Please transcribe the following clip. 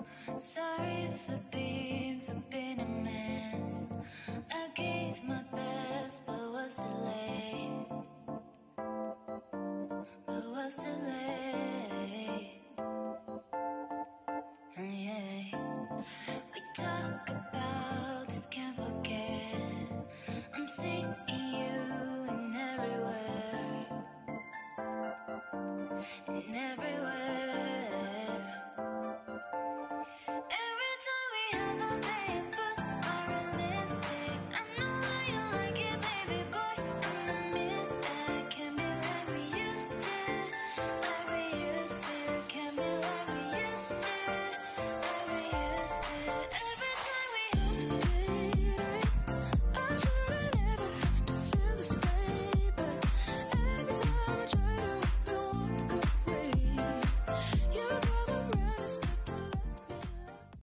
Sorry for being a mess. I gave my best, but was too late. But was too late.